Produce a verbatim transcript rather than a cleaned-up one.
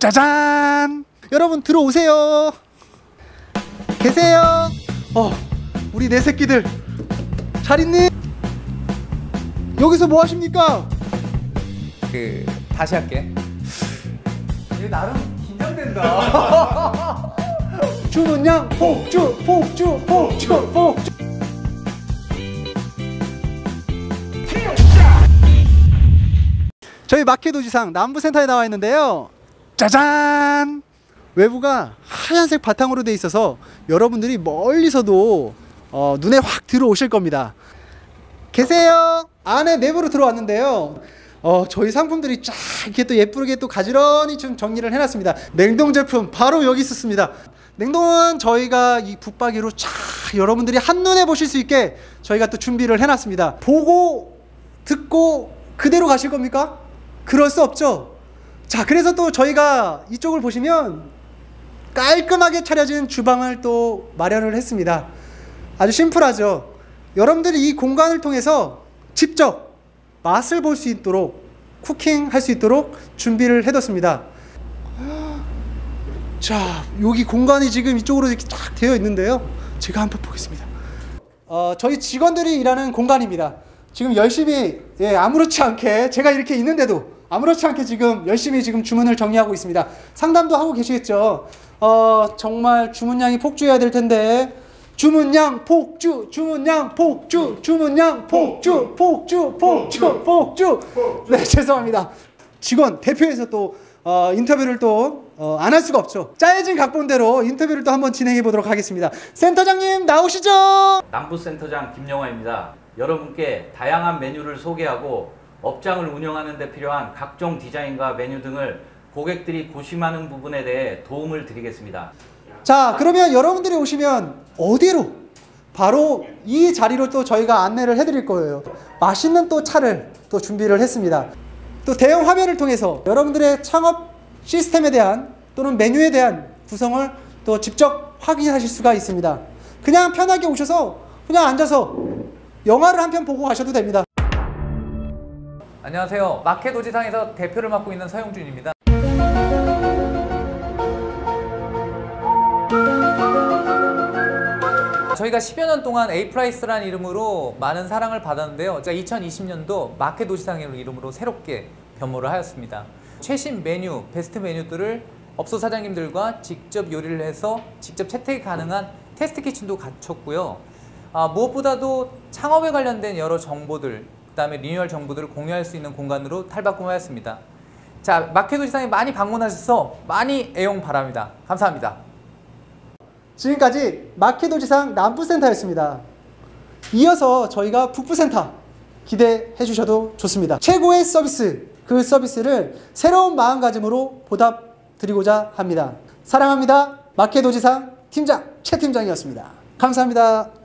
짜잔! 여러분 들어오세요. 계세요? 어, 우리 네 새끼들 잘 있니? 여기서 뭐 하십니까? 그 다시 할게. 이거 나름 긴장된다. 주문양 폭주 폭주 폭주 폭주. 저희 마켓도지상 남부센터에 나와 있는데요. 짜잔! 외부가 하얀색 바탕으로 돼 있어서 여러분들이 멀리서도 어, 눈에 확 들어오실 겁니다. 계세요? 안에 내부로 들어왔는데요. 어, 저희 상품들이 쫙 이렇게 또 예쁘게 또 가지런히 좀 정리를 해놨습니다. 냉동 제품 바로 여기 있었습니다. 냉동은 저희가 이 붙박이로 쫙 여러분들이 한눈에 보실 수 있게 저희가 또 준비를 해놨습니다. 보고 듣고 그대로 가실 겁니까? 그럴 수 없죠. 자, 그래서 또 저희가 이쪽을 보시면 깔끔하게 차려진 주방을 또 마련을 했습니다. 아주 심플하죠. 여러분들이 이 공간을 통해서 직접 맛을 볼 수 있도록, 쿠킹할 수 있도록 준비를 해뒀습니다. 자, 여기 공간이 지금 이쪽으로 이렇게 딱 되어 있는데요. 제가 한번 보겠습니다. 어, 저희 직원들이 일하는 공간입니다. 지금 열심히, 예, 아무렇지 않게 제가 이렇게 있는데도 아무렇지 않게 지금 열심히 지금 주문을 정리하고 있습니다. 상담도 하고 계시겠죠. 어, 정말 주문량이 폭주해야 될 텐데. 주문량 폭주, 주문량 폭주, 주문량 폭주, 폭주, 폭주, 폭주. 네, 죄송합니다. 직원 대표에서 또 어, 인터뷰를 또 안 할 수가 없죠. 짜여진 각본대로 인터뷰를 또 한번 진행해 보도록 하겠습니다. 센터장님 나오시죠. 남부센터장 김영화입니다. 여러분께 다양한 메뉴를 소개하고 업장을 운영하는 데 필요한 각종 디자인과 메뉴 등을 고객들이 고심하는 부분에 대해 도움을 드리겠습니다. 자, 그러면 여러분들이 오시면 어디로? 바로 이 자리로 또 저희가 안내를 해드릴 거예요. 맛있는 또 차를 또 준비를 했습니다. 또 대형 화면을 통해서 여러분들의 창업 시스템에 대한 또는 메뉴에 대한 구성을 또 직접 확인하실 수가 있습니다. 그냥 편하게 오셔서 그냥 앉아서 영화를 한 편 보고 가셔도 됩니다. 안녕하세요. 마켓도지상에서 대표를 맡고 있는 서영준입니다. 저희가 십여 년 동안 에이프라이스라는 이름으로 많은 사랑을 받았는데요. 자, 이천이십 년도 마켓도지상이라는 이름으로 새롭게 변모를 하였습니다. 최신 메뉴, 베스트 메뉴들을 업소 사장님들과 직접 요리를 해서 직접 채택이 가능한 테스트 키친도 갖췄고요. 아, 무엇보다도 창업에 관련된 여러 정보들, 그 다음에 리뉴얼 정보들을 공유할 수 있는 공간으로 탈바꿈하였습니다. 자, 마켓도지상에 많이 방문하셔서 많이 애용 바랍니다. 감사합니다. 지금까지 마켓도지상 남부센터였습니다. 이어서 저희가 북부센터 기대해 주셔도 좋습니다. 최고의 서비스, 그 서비스를 새로운 마음가짐으로 보답드리고자 합니다. 사랑합니다. 마켓도지상 팀장 최 팀장이었습니다. 감사합니다.